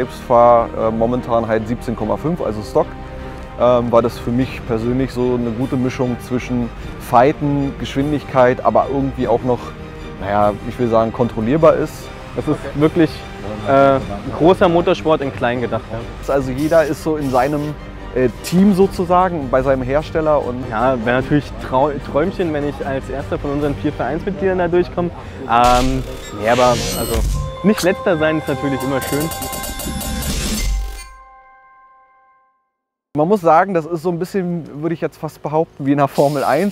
selbst fahre momentan halt 17,5, also Stock, war das für mich persönlich so eine gute Mischung zwischen Fighten, Geschwindigkeit, aber irgendwie auch noch, naja, ich will sagen, kontrollierbar ist. Das ist wirklich ein großer Motorsport in klein gedacht. Ja. Also jeder ist so in seinem Team sozusagen, bei seinem Hersteller. Und ja, wäre natürlich Träumchen, wenn ich als erster von unseren 4 Vereinsmitgliedern da durchkomme. Nee, aber also nicht letzter sein ist natürlich immer schön. Man muss sagen, das ist so ein bisschen, würde ich jetzt fast behaupten, wie in der Formel 1.